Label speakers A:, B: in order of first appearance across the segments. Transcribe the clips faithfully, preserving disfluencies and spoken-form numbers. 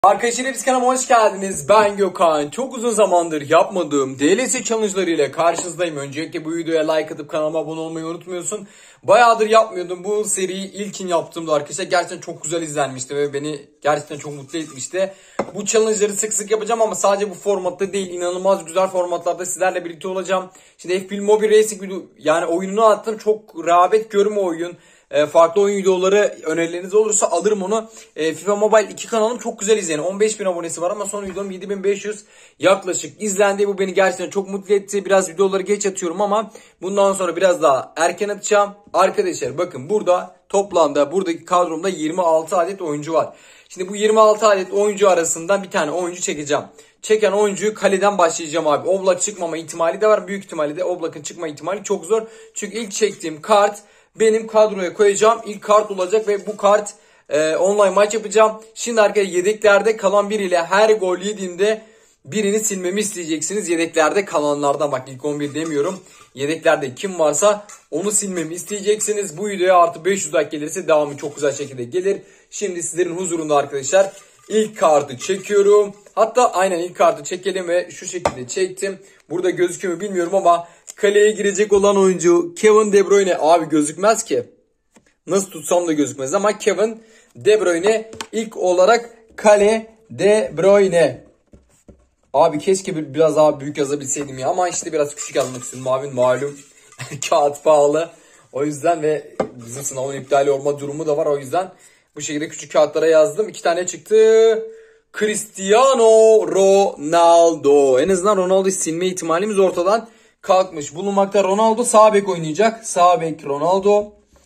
A: Arkadaşlar hepsi kanalıma hoş geldiniz. Ben Gökhan. Çok uzun zamandır yapmadığım D L C challenge'ları ile karşınızdayım. Öncelikle bu videoya like atıp kanalıma abone olmayı unutmuyorsun. Bayağıdır yapmıyordum. Bu seriyi ilkin yaptığımda arkadaşlar gerçekten çok güzel izlenmişti ve beni gerçekten çok mutlu etmişti. Bu challenge'ları sık sık yapacağım ama sadece bu formatta değil, inanılmaz güzel formatlarda sizlerle birlikte olacağım. Şimdi F bir Mobile Racing yani oyununu attım. Çok rağbet görme oyun. E, farklı oyun videoları önerileriniz olursa alırım onu. E, FIFA Mobile iki kanalım çok güzel izleyen. on beş bin abonesi var ama son videom yedi bin beş yüz yaklaşık izlendi. Bu beni gerçekten çok mutlu etti. Biraz videoları geç atıyorum ama bundan sonra biraz daha erken atacağım. Arkadaşlar bakın burada toplamda buradaki kadromda yirmi altı adet oyuncu var. Şimdi bu yirmi altı adet oyuncu arasından bir tane oyuncu çekeceğim. Çeken oyuncuyu kaleden başlayacağım abi. Oblak çıkmama ihtimali de var. Büyük ihtimalle de Oblak'ın çıkma ihtimali çok zor. Çünkü ilk çektiğim kart benim kadroya koyacağım ilk kart olacak ve bu kart e, online maç yapacağım. Şimdi arkadaşlar yedeklerde kalan biriyle her gol yediğimde birini silmemi isteyeceksiniz. Yedeklerde kalanlardan, bak ilk on bir demiyorum. Yedeklerde kim varsa onu silmemi isteyeceksiniz. Bu videoya artı beş yüz like gelirse devamı çok güzel şekilde gelir. Şimdi sizlerin huzurunda arkadaşlar ilk kartı çekiyorum. Hatta aynen ilk kartı çekelim ve şu şekilde çektim. Burada gözüküyor mu bilmiyorum ama kaleye girecek olan oyuncu Kevin De Bruyne. Abi gözükmez ki. Nasıl tutsam da gözükmez ama Kevin De Bruyne ilk olarak kale De Bruyne. Abi keşke biraz daha büyük yazabilseydim ya ama işte biraz küçük yazmak istedim. Abi malum kağıt pahalı. O yüzden ve bizim sınavın iptal olma durumu da var. O yüzden bu şekilde küçük kağıtlara yazdım. İki tane çıktı. Cristiano Ronaldo. En azından Ronaldo'yu silme ihtimalimiz ortadan kalkmış bulunmakta. Ronaldo sağ bek oynayacak. Sağ bek Ronaldo.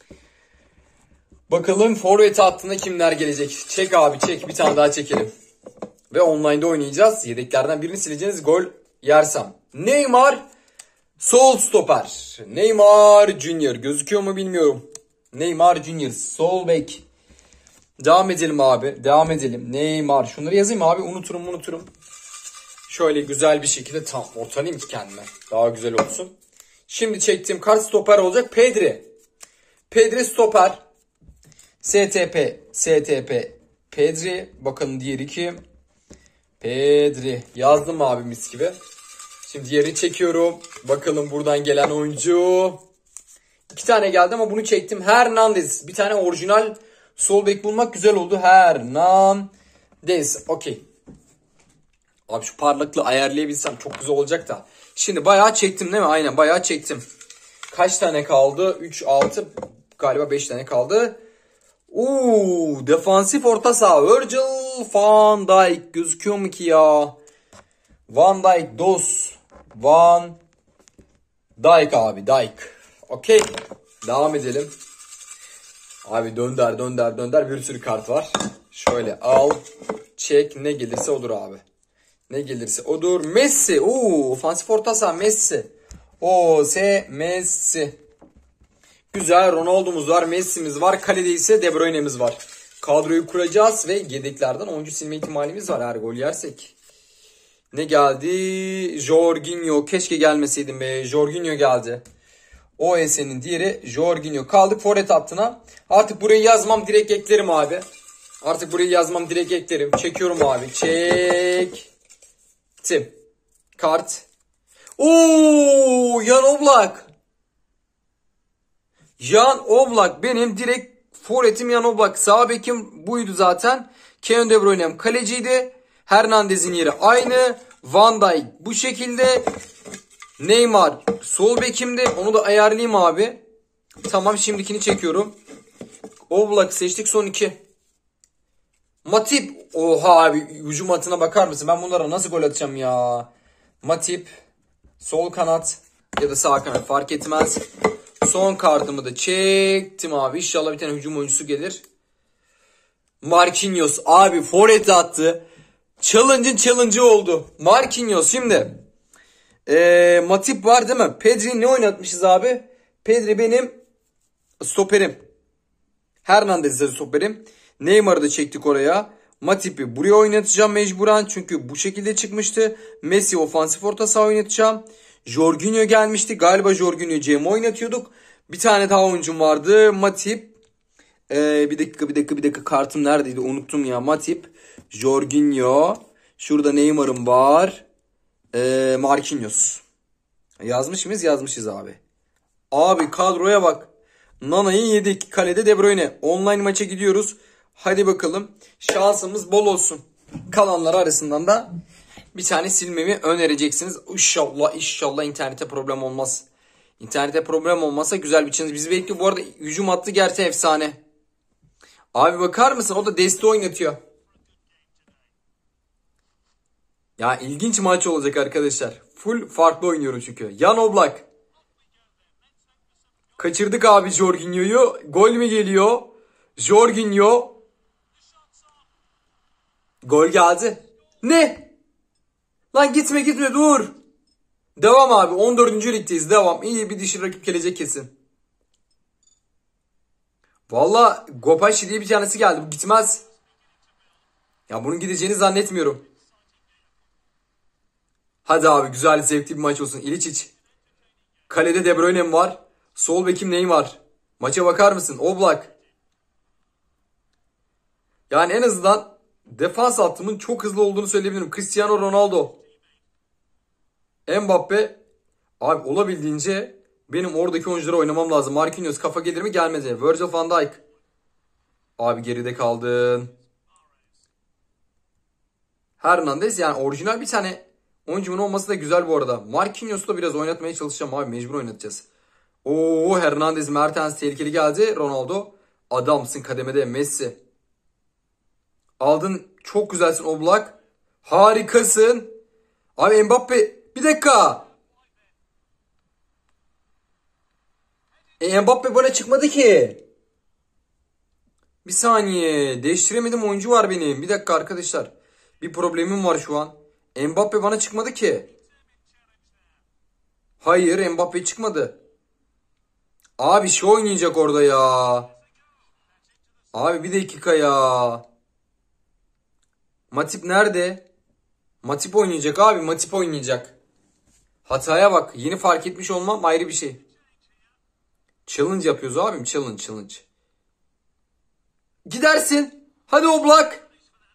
A: Bakalım forvet hattında kimler gelecek? Çek abi çek. Bir tane daha çekelim. Ve online'da oynayacağız. Yedeklerden birini sileceğiz. Gol yersem. Neymar sol stoper. Neymar Junior. Gözüküyor mu bilmiyorum. Neymar Junior. Sol bek. Devam edelim abi. Devam edelim. Neymar. Şunları yazayım abi. Unuturum unuturum. Şöyle güzel bir şekilde tam ortalayayım ki kendime. Daha güzel olsun. Şimdi çektiğim kart stoper olacak. Pedri. Pedri stoper. S T P. S T P. Pedri. Bakalım diğeri kim? Pedri. Yazdım abi mis gibi. Şimdi diğeri çekiyorum. Bakalım buradan gelen oyuncu. İki tane geldi ama bunu çektim. Hernandez. Bir tane orijinal sol bek bulmak güzel oldu. Hernandez. Okey. Abi şu parlaklığı ayarlayabilsem çok güzel olacak da. Şimdi bayağı çektim değil mi? Aynen bayağı çektim. Kaç tane kaldı? üç, altı galiba beş tane kaldı. Uuu defansif orta saha. Virgil van Dijk. Gözüküyor mu ki ya? Van Dijk dos. Van Dijk abi. Dijk. Okey. Devam edelim. Abi dönder dönder dönder bir sürü kart var. Şöyle al. Çek. Ne gelirse odur abi. Ne gelirse odur. Messi. Uuu ofansif orta saha Messi. O S Messi. Güzel. Ronaldo'muz var. Messi'miz var. Kalede ise De Bruyne'miz var. Kadroyu kuracağız ve yedeklerden oyuncu silme ihtimalimiz var her gol yersek. Ne geldi? Jorginho. Keşke gelmeseydim be. Jorginho geldi. O S'nin diğeri Jorginho. Kaldık forvet hattına. Artık burayı yazmam direkt eklerim abi. Artık burayı yazmam direkt eklerim. Çekiyorum abi. Çektim. Kart. Ooo Jan Oblak. Jan Oblak benim direkt forvetim Jan Oblak. Sağ bekim buydu zaten. Kevin De Bruyne'm kaleciydi. Hernandez'in yeri aynı. Van Dijk bu şekilde. Neymar sol bekimde. Onu da ayarlayayım abi. Tamam şimdikini çekiyorum. Oblak seçtik son iki. Matip. Oha abi hücum hattına bakar mısın? Ben bunlara nasıl gol atacağım ya? Matip. Sol kanat ya da sağ kanat fark etmez. Son kartımı da çektim abi. İnşallah bir tane hücum oyuncusu gelir. Marquinhos abi forvet attı. Challenge'ın challenge'ı oldu. Marquinhos şimdi. Ee, Matip var değil mi? Pedri ne oynatmışız abi? Pedri benim stoperim. Hernandez'e stoperim. Neymar'ı da çektik oraya. Matip'i buraya oynatacağım mecburen. Çünkü bu şekilde çıkmıştı. Messi ofansif orta saha oynatacağım. Jorginho gelmişti. Galiba Jorginho Cem'i oynatıyorduk. Bir tane daha oyuncum vardı. Matip. Ee, bir dakika bir dakika bir dakika kartım neredeydi unuttum ya. Matip, Jorginho. Şurada Neymar'ım var. Ee, Marquinhos. Yazmış mıyız? Yazmışız abi. Abi kadroya bak. Nana'yı yedik. Kalede De Bruyne. Online maça gidiyoruz. Hadi bakalım. Şansımız bol olsun. Kalanlar arasından da bir tane silmemi önereceksiniz. İnşallah inşallah internete problem olmaz. İnternete problem olmasa güzel bir challenge bizi bekliyor. Bu arada hücum hattı gerçi efsane. Abi bakar mısın? O da deste oynatıyor. Ya ilginç maç olacak arkadaşlar. Full farklı oynuyorum çünkü. Jan Oblak. Kaçırdık abi Jorginho'yu. Gol mü geliyor? Jorginho. Gol geldi. Ne? Lan gitme gitme dur. Devam abi. on dördüncü ligdeyiz. Devam. İyi bir dişi rakip gelecek kesin. Valla Gopaşi diye bir tanesi geldi. Bu gitmez. Ya bunun gideceğini zannetmiyorum. Hadi abi güzel zevkli bir maç olsun. İliçiç. Kalede De Bruyne'm var. Sol bekim neyim var? Maça bakar mısın? Oblak. Yani en azından defans hattımın çok hızlı olduğunu söyleyebilirim. Cristiano Ronaldo. Mbappe. Abi olabildiğince benim oradaki oyuncuları oynamam lazım. Marquinhos kafa gelir mi gelmedi. Virgil van Dijk. Abi geride kaldın. Hernandez yani orijinal bir tane oyuncumun olması da güzel bu arada. Marquinhos'u da biraz oynatmaya çalışacağım abi. Mecbur oynatacağız. Oo Hernandez, Mertens tehlikeli geldi. Ronaldo. Adamsın kademede Messi. Aldın çok güzelsin Oblak. Harikasın. Abi Mbappe bir dakika. E, Mbappe bana çıkmadı ki. Bir saniye. Değiştiremedim oyuncu var benim. Bir dakika arkadaşlar. Bir problemim var şu an. Mbappe bana çıkmadı ki. Hayır Mbappe çıkmadı. Abi şu oynayacak orada ya. Abi bir dakika ya. Matip nerede? Matip oynayacak abi. Matip oynayacak. Hataya bak. Yeni fark etmiş olmam ayrı bir şey. Challenge yapıyoruz abim. Challenge challenge. Gidersin. Hadi Oblak.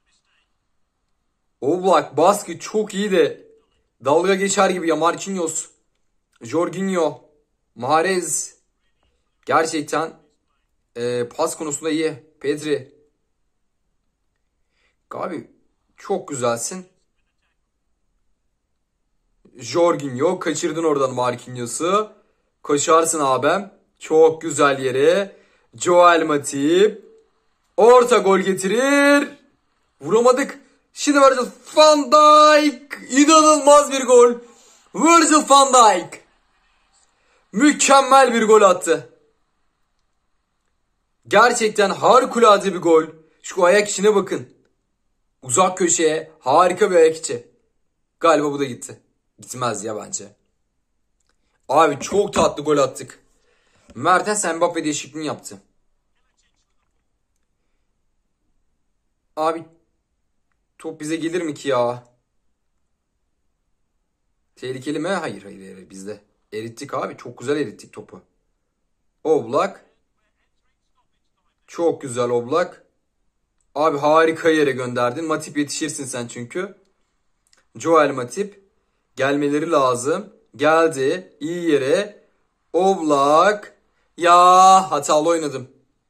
A: Oblak baskı çok iyi de. Dalga geçer gibi ya. Marquinhos. Jorginho. Mahrez. Gerçekten e, pas konusunda iyi. Pedri. Abi çok güzelsin. Jorginho kaçırdın oradan Marquinhos'u. Koşarsın abim. Çok güzel yere. Joel Matip. Orta gol getirir. Vuramadık. Şimdi Virgil van Dijk. İnanılmaz bir gol. Virgil van Dijk. Mükemmel bir gol attı. Gerçekten harikulade bir gol. Şu ayak içine bakın. Uzak köşeye harika bir ayak içi. Galiba bu da gitti. Gitmez ya bence. Abi çok tatlı gol attık. Mertens Mbappe değişikliğini yaptı. Abi top bize gelir mi ki ya? Tehlikeli mi? Hayır hayır hayır bizde. Erittik abi. Çok güzel erittik topu. Oblak. Çok güzel Oblak. Abi harika yere gönderdin. Matip yetişirsin sen çünkü. Joel Matip. Gelmeleri lazım. Geldi. İyi yere. Oblak. Ya hatalı oynadım.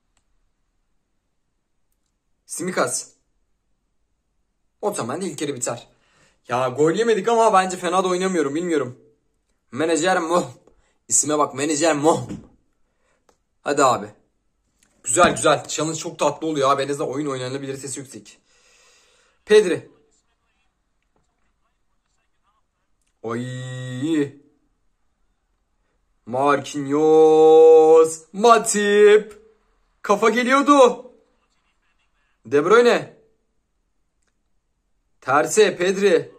A: Simikas. Otomen ilk kere biter. Ya gol yemedik ama bence fena da oynamıyorum. Bilmiyorum. Menajer Mo. İsime bak Menajer Mo. Hadi abi. Güzel güzel. Challenge çok tatlı oluyor abi. En azından oyun oynanabilitesi yüksek. Pedri. Oy. Marquinhos. Matip. Kafa geliyordu. De Bruyne. Terse Pedri.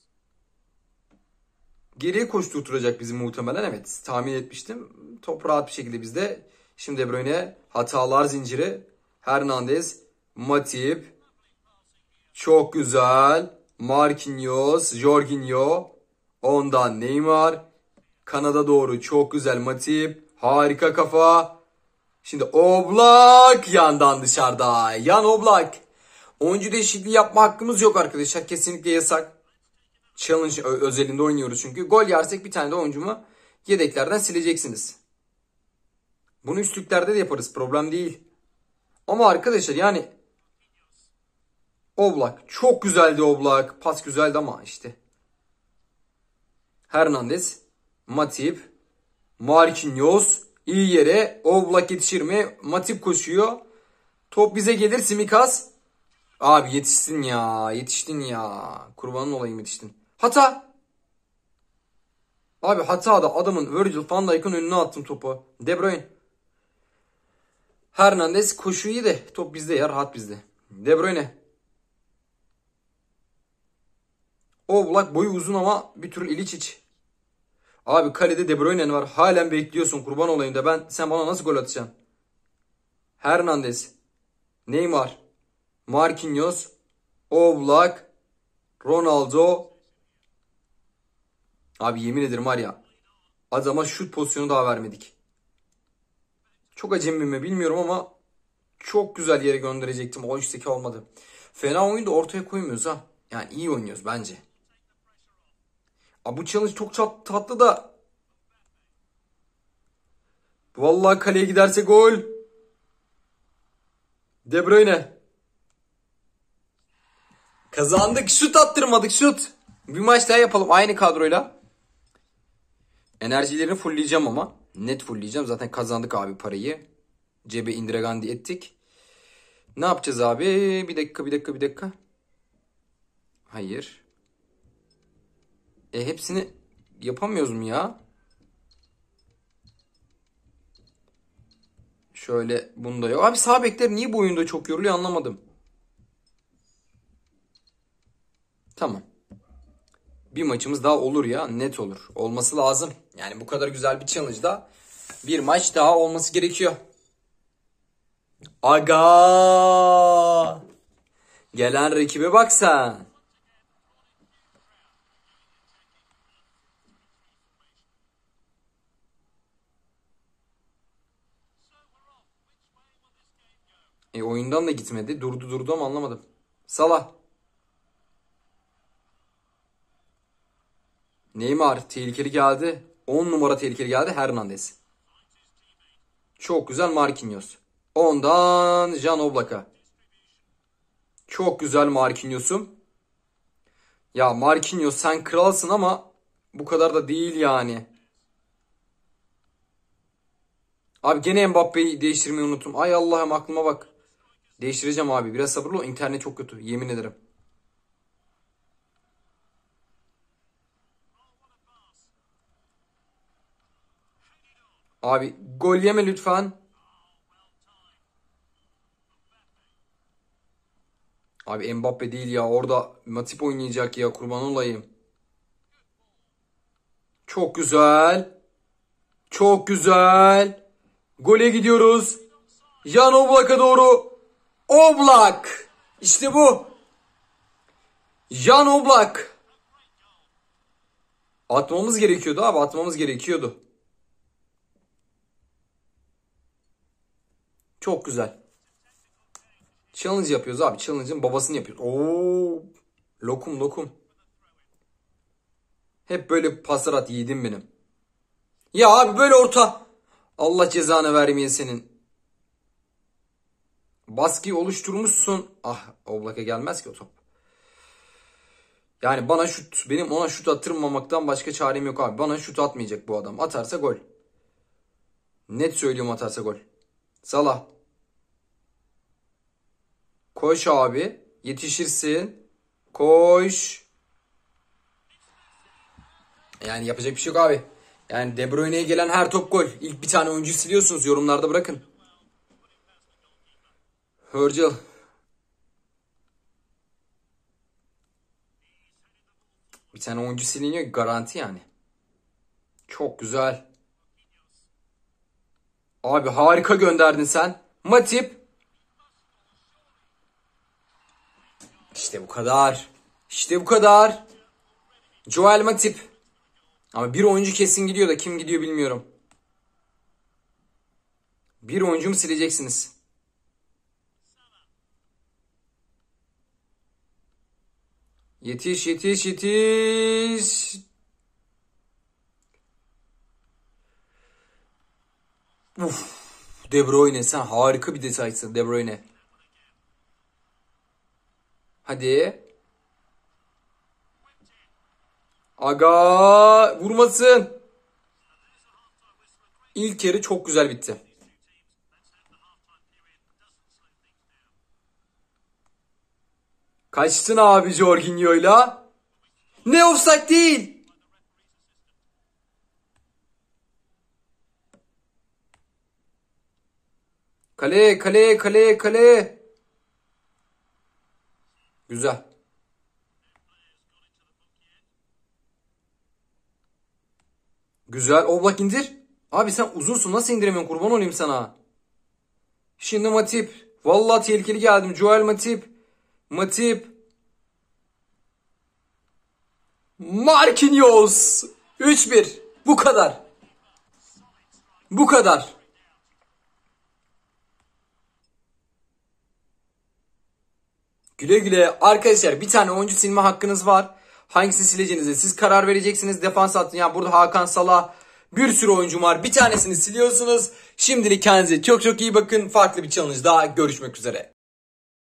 A: Geriye koşturtacak bizi muhtemelen. Evet tahmin etmiştim. Top rahat bir şekilde bizde. Şimdi De Bruyne. Hatalar zinciri. Hernandez. Matip. Çok güzel. Marquinhos. Jorginho. Ondan Neymar. Kanada doğru çok güzel Matip. Harika kafa. Şimdi Oblak yandan dışarıda. Yan Oblak. Oyuncu değişikliği yapma hakkımız yok arkadaşlar. Kesinlikle yasak. Challenge özelinde oynuyoruz çünkü. Gol yersek bir tane de oyuncumu yedeklerden sileceksiniz. Bunu üstlüklerde de yaparız. Problem değil. Ama arkadaşlar yani Oblak. Çok güzeldi Oblak. Pas güzeldi ama işte. Hernandez. Matip. Marquinhos. İyi yere. Oblak yetişir mi? Matip koşuyor. Top bize gelir. Simikas. Abi yetiştin ya. Yetiştin ya. Kurbanın olayım yetiştin. Hata. Abi hata da adamın Virgil van Dijk'ın önüne attım topu. De Bruyne. Hernandez koşu iyi de top bizde ya, rahat bizde. De Bruyne. Oblak boyu uzun ama bir türlü İliçiç. Abi kalede De Bruyne'n var. Halen bekliyorsun, kurban olayım da ben, sen bana nasıl gol atacaksın? Hernandez. Neymar. Marquinhos. Oblak. Ronaldo. Abi yemin ederim var ya, adama şut pozisyonu daha vermedik. Çok acemi mi bilmiyorum ama çok güzel yere gönderecektim. O üstteki olmadı. Fena oyunu da ortaya koymuyoruz ha. Yani iyi oynuyoruz bence. Abi bu challenge çok tatlı da. Vallahi kaleye giderse gol. De Bruyne. Kazandık. Şut attırmadık, şut. Bir maç daha yapalım aynı kadroyla. Enerjilerini fullleyeceğim ama. Net fullleyeceğim. Zaten kazandık abi parayı. Cebe indiragandi ettik. Ne yapacağız abi? Bir dakika bir dakika bir dakika. Hayır. E hepsini yapamıyoruz mu ya? Şöyle bunda yok. Abi sağ bekler niye bu oyunda çok yoruluyor anlamadım. Tamam. Bir maçımız daha olur ya. Net olur. Olması lazım. Yani bu kadar güzel bir challenge'da bir maç daha olması gerekiyor. Aga! Gelen rakibe bak sen. E oyundan da gitmedi. Durdu durdu ama anlamadım. Salah. Neymar tehlikeli geldi. on numara tehlikeli geldi. Hernandez. Çok güzel Marquinhos. Ondan Jan Oblak'a. Çok güzel Marquinhos'um. Ya Marquinhos sen kralsın ama bu kadar da değil yani. Abi gene Mbappe'yi değiştirmeyi unuttum. Ay Allah'ım aklıma bak. Değiştireceğim abi. Biraz sabırlı ol. İnternet çok kötü. Yemin ederim. Abi gol yeme lütfen. Abi Mbappe değil ya. Orada Matip oynayacak ya. Kurban olayım. Çok güzel. Çok güzel. Gole gidiyoruz. Jan Oblak'a doğru. Oblak. İşte bu. Jan Oblak. Atmamız gerekiyordu abi. Atmamız gerekiyordu. Çok güzel. Challenge yapıyoruz abi. Challenge'ın babasını yapıyoruz. Oo, lokum lokum. Hep böyle paslar at yiğidim benim. Ya abi böyle orta. Allah cezanı vermeye senin. Baskıyı oluşturmuşsun. Ah Oblak'a gelmez ki o top. Yani bana şut, benim ona şut attırmamaktan başka çarem yok abi. Bana şut atmayacak bu adam. Atarsa gol. Net söylüyorum, atarsa gol. Salah. Koş abi. Yetişirsin. Koş. Yani yapacak bir şey yok abi. Yani De Bruyne'ye gelen her top gol. İlk bir tane oyuncu siliyorsunuz. Yorumlarda bırakın. Virgil. Bir tane oyuncu siliniyor. Garanti yani. Çok güzel. Abi harika gönderdin sen. Matip. İşte bu kadar. İşte bu kadar. Joel Matip. Ama bir oyuncu kesin gidiyor da kim gidiyor bilmiyorum. Bir oyuncu mu sileceksiniz? Yetiş yetiş yetiş. Uf. De Bruyne, sen harika bir detaysın De Bruyne. Hadi. Aga vurmasın. İlk yarı çok güzel bitti. Kaçtın abi Jorginho'yla. Ne, offside değil. Kale kale kale kale. Güzel. Güzel. O bak indir. Abi sen uzunsun, nasıl indiremiyorsun, kurban olayım sana. Şimdi Matip. Vallahi tehlikeli geldim. Joel Matip. Matip. Marquinhos. üç bir. Bu kadar. Bu kadar. Güle güle. Arkadaşlar bir tane oyuncu silme hakkınız var. Hangisini sileceğinize siz karar vereceksiniz. Defans hattı, yani burada Hakan Salah, bir sürü oyuncum var. Bir tanesini siliyorsunuz. Şimdilik kendinize çok çok iyi bakın. Farklı bir challenge daha görüşmek üzere.